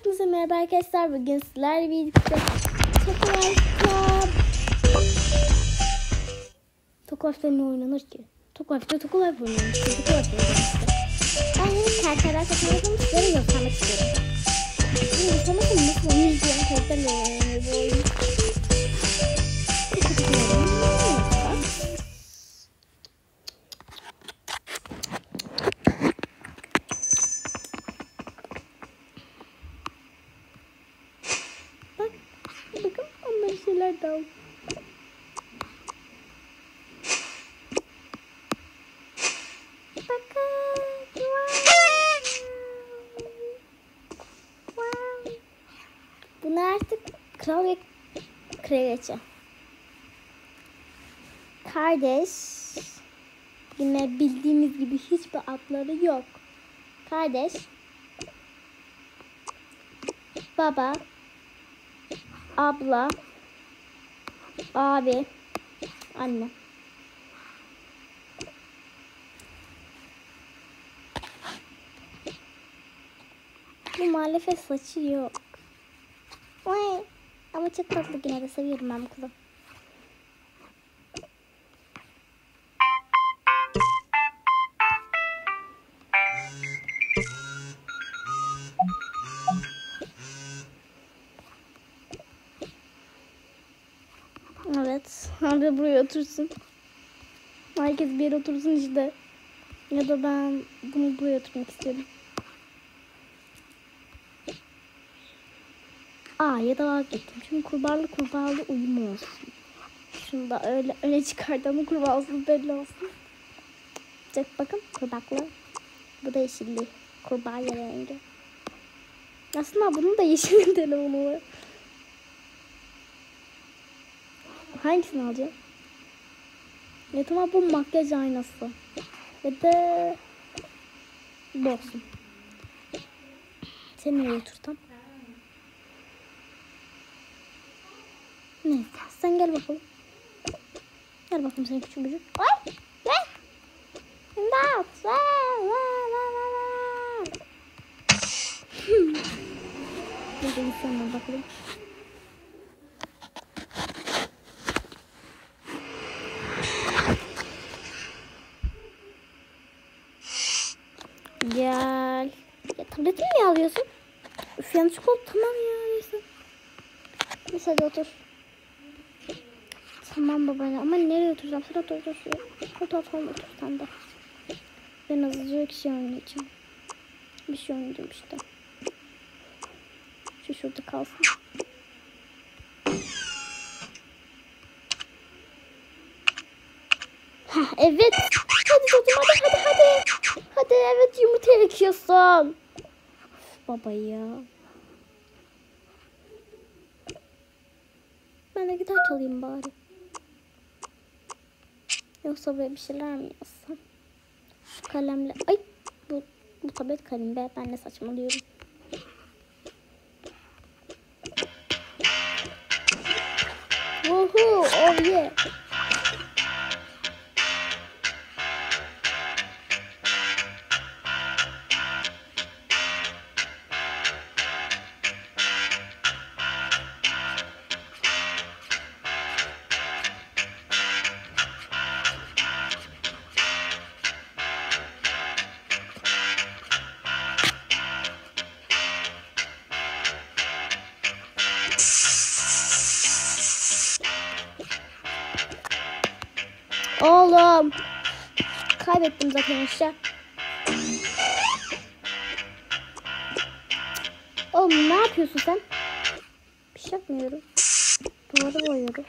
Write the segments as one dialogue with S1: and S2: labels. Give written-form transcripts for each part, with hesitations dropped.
S1: Hepinize merhaba arkadaşlar. Bugün sizlerle birlikte Tokaf'ta ne oynanır ki? Tokaf oynanır. Ben yeni karakterler tasarladım. Sizlere göstermek istiyorum. Şimdi sanırım nasıl oynayacağım karakterle oynanır bu oyun. Bakın onları şeyler de al. Bunlar artık kral ve kraliçe. Kardeş. Yine bildiğimiz gibi hiçbir adları yok. Kardeş. Baba. Abla. Abi. Anne. Bu muhalefet saçı yok. Vay. Ama çok tatlı, yine de seviyorum ben bu kızı. Evet. Hadi buraya otursun. Herkes bir yere otursun işte. Ya da ben bunu buraya oturmak istiyorum. Ya da vazgeçtim. Şimdi kurbağalı uyumu olsun. Şunu da öyle öne çıkardım. Kurbağasız belli olsun. Çek bakın kurbaklı. Bu da yeşilli. Kurbağa rengi. Aslında bunun da yeşil telefonu var. Hangisini alacağım? Ya tamam, bu makyaj aynası. Ve de bu olsun. Seni nereye oturtam? Neyse sen gel bakalım. Gel bakalım sen küçük böcek. Ay gel. İmdat. Bir de insanlar bakalım. Gel. Ya tabletimi mi alıyorsun? Üf, yanlış oldu. Tamam ya, neyse. Neyse hadi otur. Tamam babaanne, ama nereye oturacağım? Sen otur şuraya. Otur sen de. Ben hızlıca bir şey oynayacağım. Bir şey oynayacağım işte. Şu şurada kalsın. Evet. Hadi çocuğum, hadi. Hadi evet, yumurta ekiyorsun. Baba ya. Ben de gitar çalayım bari. Yoksa böyle bir şeyler mi yazsam? Şu kalemle. Ay bu tablet kalem be. Ben ne saçmalıyorum. Woohoo! Oh yeah! Oğlum. Kaybettim zaten işte. Oğlum ne yapıyorsun sen? Bir şey yapmıyorum. Duvarı boyuyorum.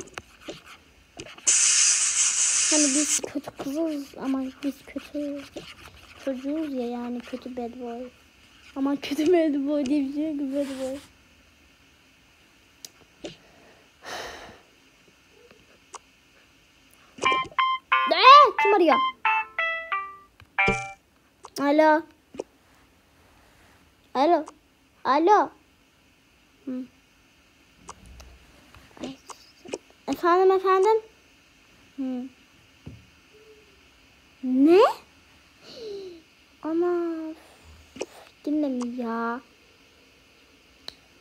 S1: Hani biz kötü kızız ama biz kötü çocuğuz ya, yani kötü bad boy. Ama kötü bad boy diye bir şey yok, bad boy. Kim arıyor? Alo. Efendim. Ne? Ama yine mi ya?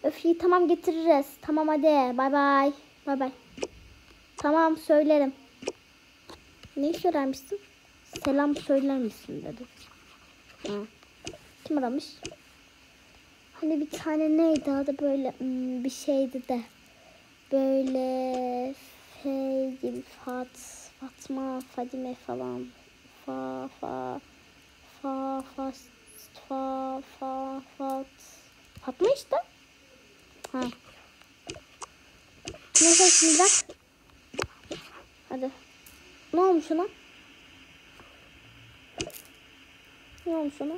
S1: Öf iyi tamam getiririz. Tamam hadi bay bay. Bay bay. Tamam söylerim. Neyi söylermişsin? Selam söyler misin dedi. Ha. Kim aramış? Hani bir tane neydi adı böyle bir şeydi de. Böyle gibi Fatma, Fadime falan. Fatma işte. Ha. Neyse şimdi bak. Hadi. Ne olmuş ona? Ne olmuş ona?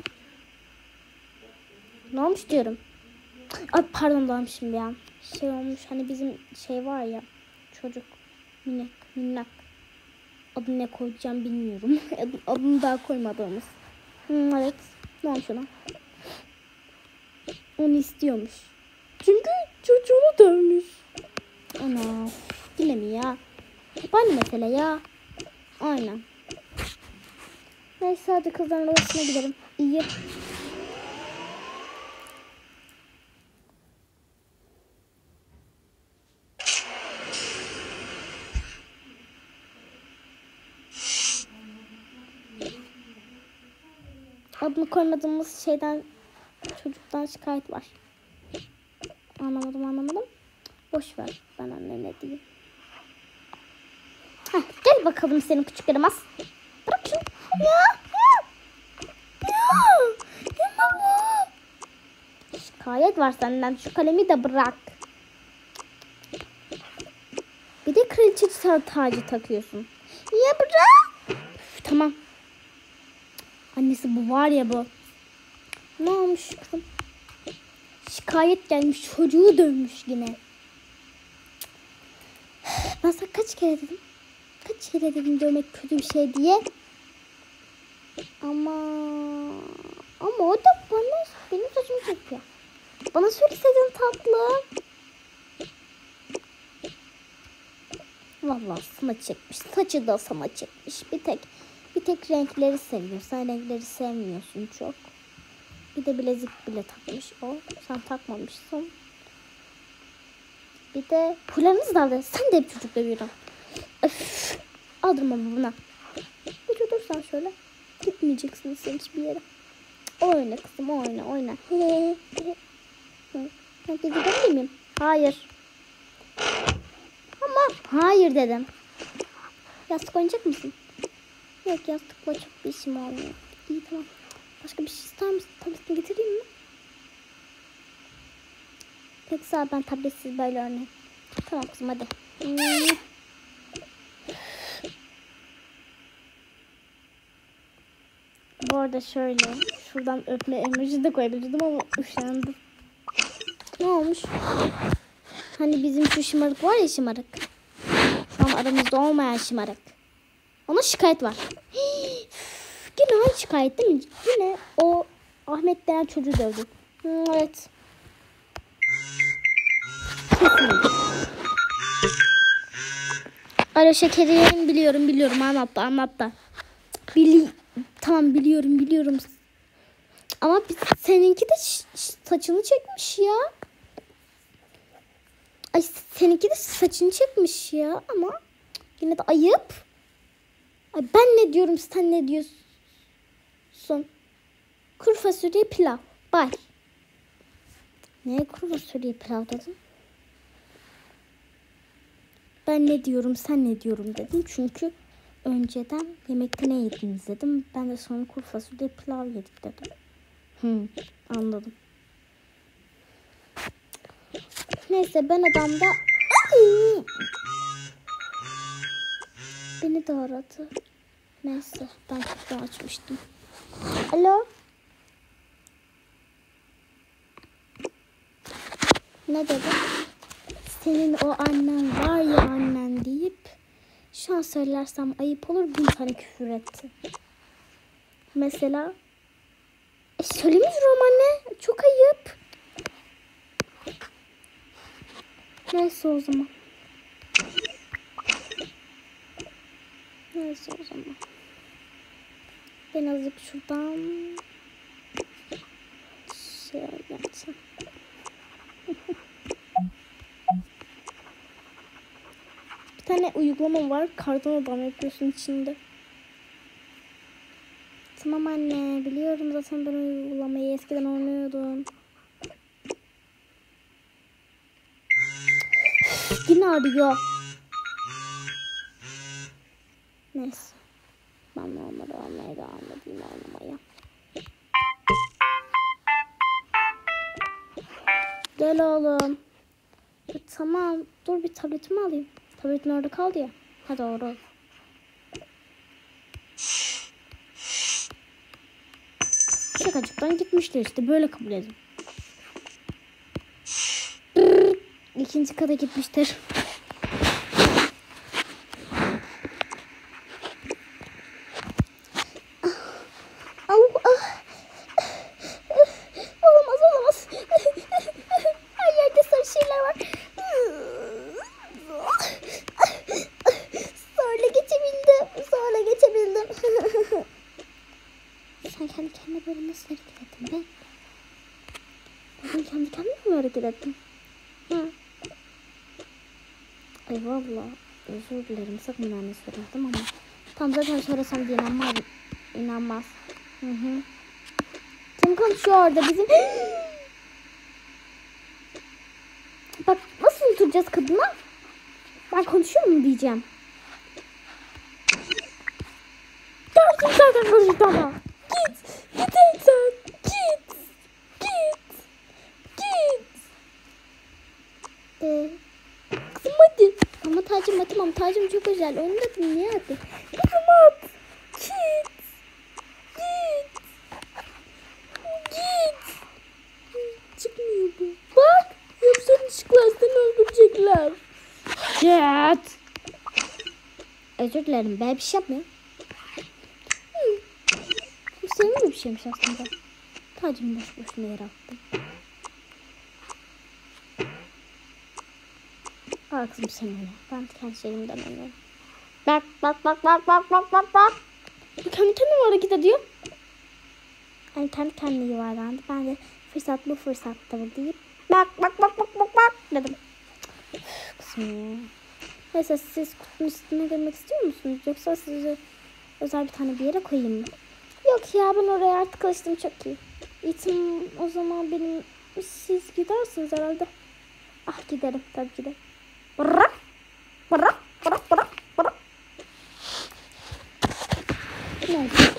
S1: Ne olmuş diyorum. Ay pardon dalmışım bir an. Şey olmuş hani bizim şey var ya. Çocuk. Minnak. Adını ne koyacağım bilmiyorum. Adını daha koymadığımız. Evet. Ne olmuş ona? Onu istiyormuş. Çünkü çocuğunu dövmüş. Ana. Yine mi ya? Aynı mesele ya. Aynen. Neyse hadi kızların odasına gidelim. İyi. Adını koymadığımız şeyden çocuktan şikayet var. Anlamadım. Boş ver. Ben anne ne diyeyim. Heh, gel bakalım senin küçük yaramaz. Bırak şunu. Ya. Şikayet var senden. Şu kalemi de bırak. Bir de kraliçe tacı takıyorsun. Ya bırak. Üf, tamam. Annesi bu var ya bu. Ne olmuş kızım? Şikayet gelmiş. Çocuğu dövmüş yine. Ben sana kaç kere dedim? Kaç kere dedim dövmek kötü bir şey diye. Ama o da benim saçımı çekiyor. Bana söyleseydin tatlı. Vallahi sana çekmiş. Saçı da sana çekmiş. Bir tek renkleri seviyor. Sen renkleri sevmiyorsun çok. Bir de bilezik bile takmış o. Sen takmamışsın. Bir de pullarınız daldı. Sen de hep çocuk dövüyorsun. Öf. Aldırma buna. Bir dursan şöyle. Gitmeyeceksin sen hiçbir yere. Oyna kızım oyna. Ben de gidebilir miyim? Hayır. Ama hayır dedim. Yastık oynayacak mısın? Yok yastıkla çok bir işim olmuyor. İyi tamam. Başka bir şey ister misin? Tabletini getireyim mi? Peki sağ ol, ben tabletsiz böyle örneğin. Tamam kızım hadi. Bu arada şöyle. Şuradan öpme emoji de koyabilirdim ama üşendim. Ne olmuş? Hani bizim şu şımarık var ya şımarık. Şu an aramızda olmayan şımarık. Ona şikayet var. Yine aynı şikayet değil mi? Yine o Ahmet denen çocuğu dövdü. Evet. Kesinlikle. Alo şekerim biliyorum anlattı. Tamam biliyorum. Ama seninki de saçını çekmiş ya. Ay seninki de saçını çekmiş ya ama yine de ayıp. Ay ben ne diyorum sen ne diyorsun? Kuru fasulye pilav. Bay. Neye kuru fasulye pilav dedin? Ben ne diyorum sen ne diyorum dedim. Çünkü önceden yemekte ne yediniz dedim. Ben de sonra kuru fasulye pilav yedik dedim. Anladım. Neyse ben odamda beni de aradı. Neyse ben kapıyı açmıştım. Alo. Ne dedi? Senin o annen var ya annen deyip şu an söylersem ayıp olur 1000 tane küfür etti. Mesela söylemiyorum anne. Çok ayıp. Neyse o zaman. Ben azıcık şuradan şey yapacağım. tane uygulama var. Karton adam yapıyorsun içinde. Tamam anne, biliyorum zaten ben uygulamayı eskiden oynuyordum. Yine arıyor. Neyse. Ben normalde oynamaya devam edeyim oynamaya. Gel oğlum. Tamam. Dur bir tabletimi alayım. Tabletin orada kaldı ya. Ha doğru. Şakacıktan gitmişler işte. Böyle kabul edin. İkinci kata gitmiştir. Olamaz. Her yerde sarı şeyler var. Zorla geçebildim. Sen kendi kendine böyle nasıl hareket ettin be? Ben kendi kendime mi hareket ettim? Ay valla özür dilerim, sakın anne söyledim ama tam zaten söylesem de inanmaz. Kim konuşuyor orada bizim? Bak nasıl oturacağız kadına? Ben konuşuyor mu diyeceğim. Gördüm zaten konuştuğunu. Git sen. Git. Kızım hadi. Ama tacım atamam. Tacım çok özel. Onu da niye attın? Kızım at. Git. Çıkmıyor bu. Bak. Yoksa ışıklar seni öldürecekler. Git. Özür dilerim. Ben bir şey yapmıyorum. Bu senin de bir şeymiş aslında. Tacımı boş boşuna yere attım. Al kızım sen öyle. Ben kendi şeyimden oynuyorum. Bak. Bu kendi kendine hareket ediyor. Yani kendi kendine yuvarlandı. Ben de fırsat bu fırsattır deyip bak dedim. Kızım ya. Neyse siz kutunun üstüne girmek istiyor musunuz? Yoksa sizi özel bir tane bir yere koyayım mı? Yok ya, ben oraya artık alıştım, çok iyi. İtim o zaman benim, siz gidersiniz herhalde. Ah giderim tabii ki de. Bırak. Neyse.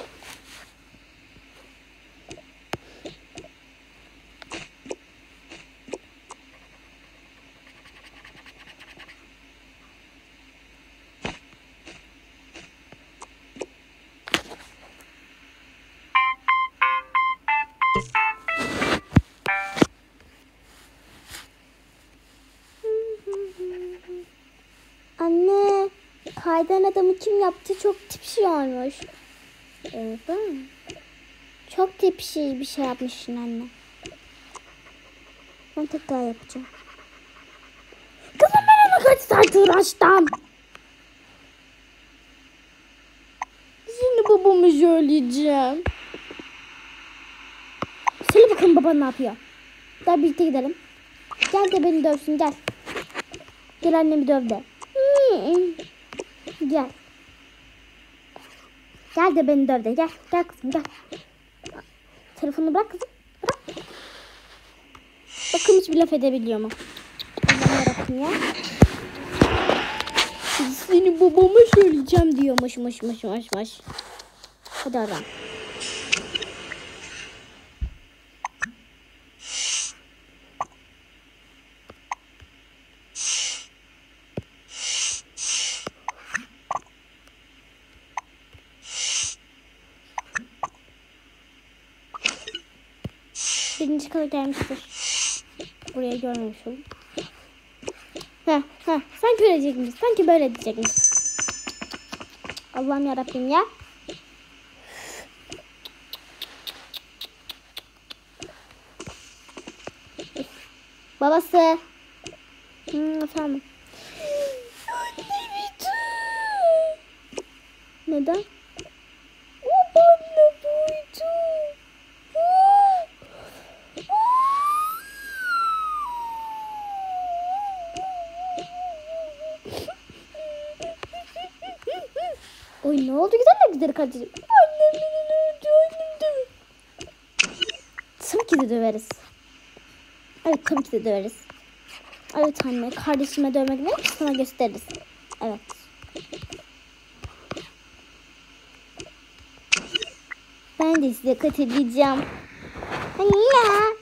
S1: Anne, kaydan adamı kim yaptı? Çok tipşi olmuş. Evet. Çok tipşi bir şey yapmışsın anne. Ben tekrar yapacağım. Kızım ben ona kaç saat uğraştım. Şimdi babamı söyleyeceğim. Söyle bakalım baban ne yapıyor. Gel birlikte gidelim. Gel de beni dövsün, gel. Gel annemi döv de. Gel. Gel de beni döv de. Gel. Gel kızım gel. Telefonu bırak kızım. Bırak. Bakın hiç bir laf edebiliyor mu? Allah'ım yarabbim ya. Seni babama söyleyeceğim diyor. Maş. Hadi ara. Birinci kata gelmiştir. Buraya görmemiş oldum. Sanki öyle diyecekmiş. Sanki böyle diyecekmiş. Allah'ım yarabbim ya. Babası. Efendim. Neden? O bana buydu. oldu güzel güzel kardeşim. Annem beni dövdü. Annem dövdü. Tabii ki de döveriz. Evet tabii ki de döveriz. Evet anne kardeşime dövmek ne? Sana gösteririz. Evet. Ben de size katılacağım. Anne.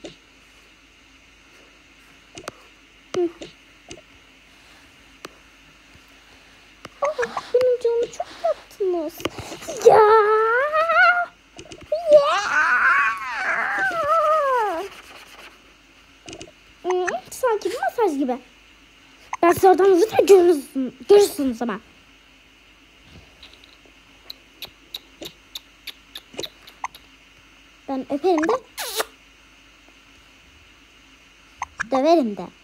S1: Benim canımı çok yaptınız. Ya. Sanki bir masaj gibi. Ben size oradan lütfen görürsünüz ama. Ben öperim de. Döverim de.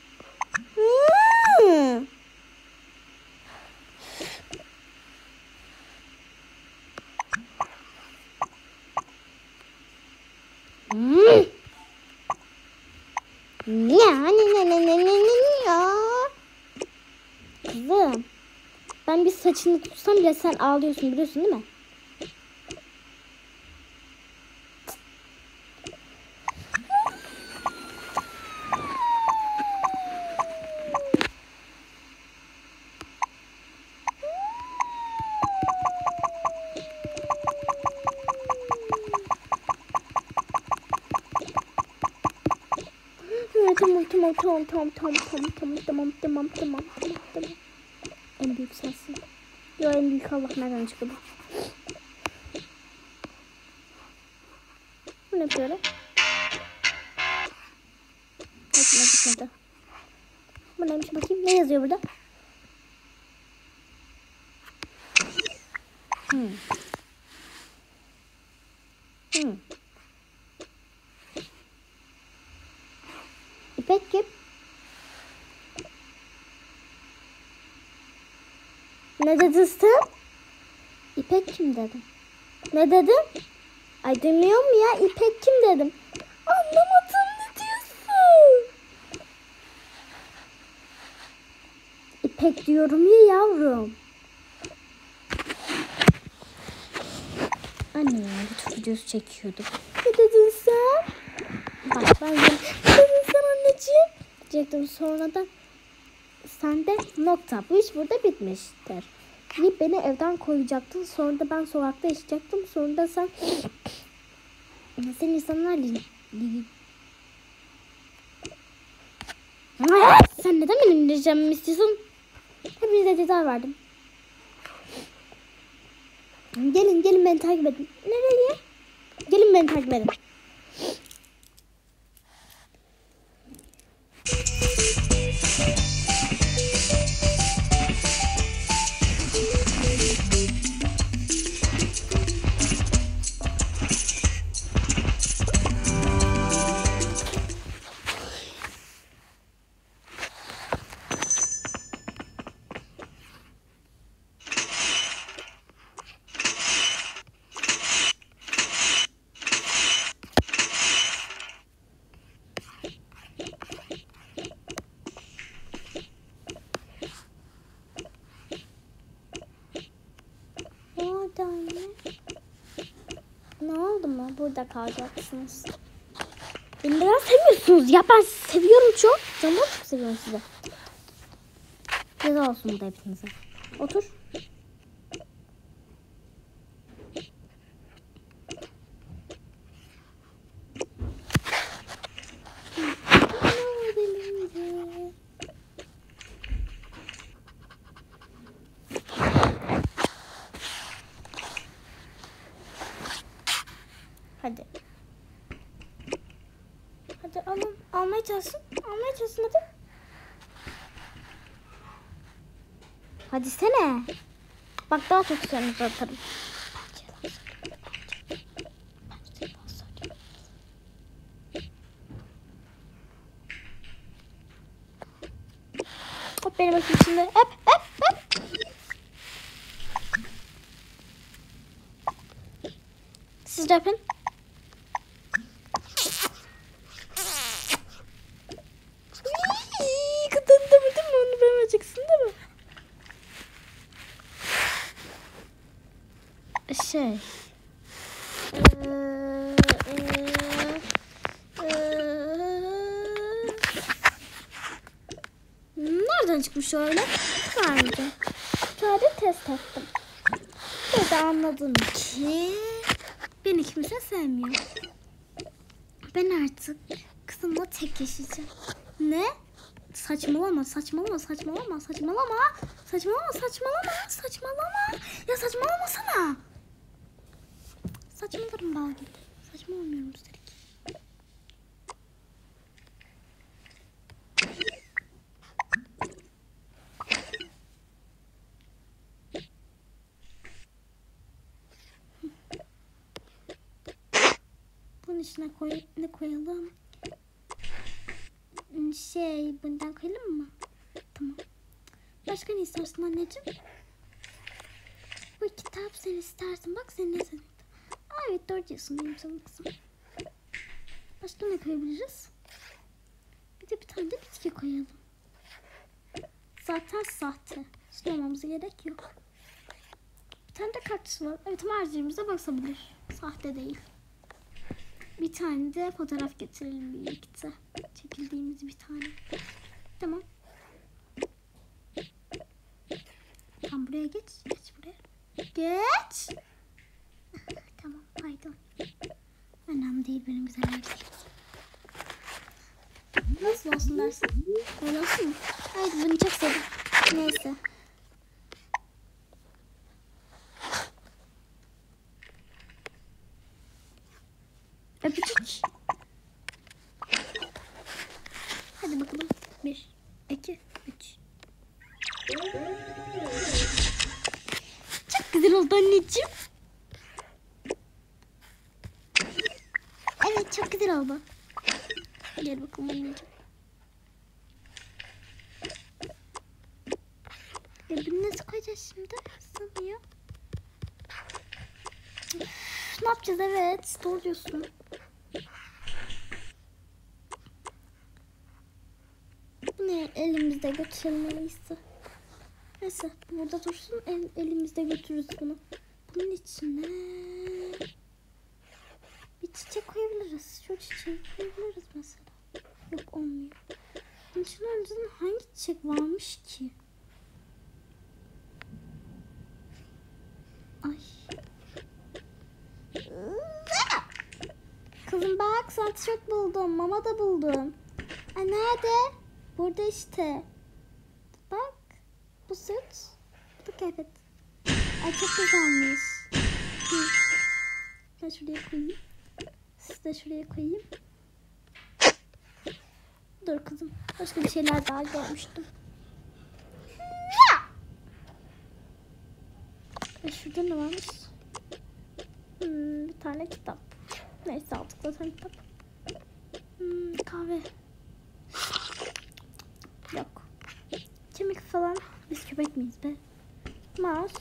S1: Kızım. Ben bir saçını tutsam bile sen ağlıyorsun biliyorsun değil mi? Tamam. En büyük sensin. Yo en büyük Allah nereden çıktı bu? Bu ne böyle? Gitmedi. Bu neymiş bakayım? Ne yazıyor burada? İpek kim? Ne dedin sen? İpek kim dedim. Ne dedim? Ay demiyor mu ya? İpek kim dedim. Anlamadım ne diyorsun? İpek diyorum ya yavrum. Anne YouTube videosu çekiyordum. Ne dedin sen? Bak ben ne dedin sen anneciğim? Diyecektim sonra da sen de nokta. Bu iş burada bitmiştir. Deyip beni evden koyacaktın. Sonra da ben sokakta yaşayacaktım. Sonra da sen insanlarla sen neden benim diyeceğimi istiyorsun? Hepinize ceza verdim. Gelin beni takip edin. Nereye? Gelin beni takip edin. Ne oldu mu? Burada kalacaksınız. Beni biraz seviyorsunuz ya. Ben seviyorum çok. Canım çok seviyorum sizi. Ceza olsun burada hepinize. Otur. Hadi. Hadi alın. Almaya çalışsın. Hadi. Hadi sene. Bak daha çok seni atarım. Hop benim bakayım şimdi. Hep. Siz de yapın. Kadın demedin mi onu vermeyeceksin değil mi? şey. Nereden çıkmış öyle? Sadece. Sadece test ettim. Ve de anladım ki beni kimse sevmiyor. Ben artık kızımla tek yaşayacağım. Ne? Saçmalama, saçmalama, saçmalama, saçmalama. Saçmalama, saçmalama, saçmalama. Ya saçmalamasana. Saçmalarım bal gibi. Saçmalamıyorum üstelik. Bunun içine ne koyalım? Bundan koyalım mı? Tamam. Başka ne istersin anneciğim? Bu kitap sen istersin. Bak sen ne sevdin. Evet doğru diyorsun benim canım kızım. Başka ne koyabiliriz? Bir tane de bitki koyalım. Zaten sahte. Sormamıza gerek yok. Bir tane de kaktüs var. Evet harcımıza basabilir. Sahte değil. Bir tane de fotoğraf getirelim birlikte. Çekildiğimiz bir tane. Tamam. Tam buraya geç. Geç buraya. Geç. Tamam pardon. Önemli değil benim güzel erkeğim. Nasıl olsun dersin? Öyle olsun mu? Haydi bunu çok sevdim. Neyse. Öpücük. Hadi bakalım. 1, 2, 3. Çok güzel oldu anneciğim. Evet çok güzel oldu. Gel bakalım anneciğim. Bunu nasıl koyacağız şimdi? Sanıyor. Ne yapacağız? Evet doğru diyorsun. Bunu elimizde götüremeyiz. Neyse burada dursun, elimizde götürürüz bunu. Bunun içine bir çiçek koyabiliriz. Şu çiçeği koyabiliriz mesela. Yok olmuyor. Bunun içine önceden hangi çiçek varmış ki? Ay. Kızım bak sana tişört buldum. Mama da buldum. Ay nerede? Burada işte. Bak. Bu süt. Bu da kıyafet. Ay çok güzelmiş. Ben şuraya koyayım. Siz de şuraya koyayım. Dur kızım. Başka bir şeyler daha görmüştüm. Şurada ne varmış? Bir tane kitap. Neyse aldık zaten kitap. Kahve. Yok. Kemik falan. Biz köpek miyiz be? Mouse.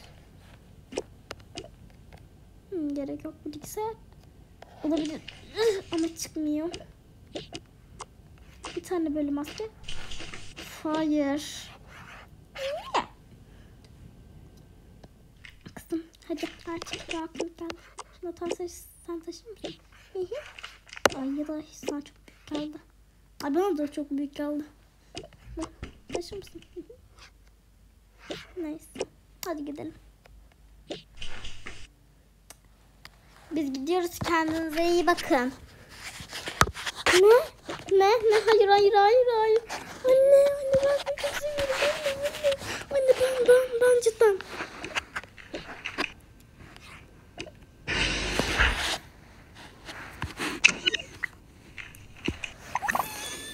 S1: Gerek yok. Bilgisayar. Olabilir. Ama çıkmıyor. Bir tane böyle maske. Hayır. Kızım hadi artık daha aklıma geldi. Şunu sen taşır mısın? Ay ya da sana çok büyük geldi. Ay bana da çok büyük geldi. Taşır mısın? Neyse. Hadi gidelim. Biz gidiyoruz. Kendinize iyi bakın. Ne? Hayır. Anne ben çok seviyorum. Anne ben cidden.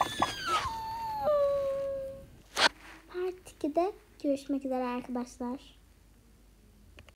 S1: Part 2'de görüşmek üzere arkadaşlar.